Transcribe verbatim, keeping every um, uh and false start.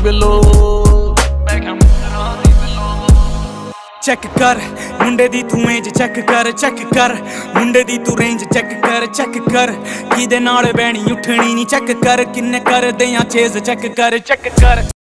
ਬਿਲੋ ਮੈਂ ਕਿਹਾ ਮਿੱਤਰਾਂ ਦੀ ਬਿਲੋ ਚੈੱਕ ਕਰ ਮੁੰਡੇ ਦੀ ਤੂੰ ਏਜ ਚੈੱਕ ਕਰ ਚੈੱਕ ਕਰ ਮੁੰਡੇ ਦੀ ਤੂੰ ਰੇਂਜ ਚੈੱਕ ਕਰ ਚੈੱਕ ਕਰ ਕਿਹਦੇ ਨਾਲ ਬਹਿਣੀ ਉੱਠਣੀ ਨਹੀਂ ਚੈੱਕ ਕਰ ਕਿੰਨੇ ਕਰਦੇ ਆ ਚੇਜ਼ ਚੈੱਕ ਕਰ ਚੈੱਕ ਕਰ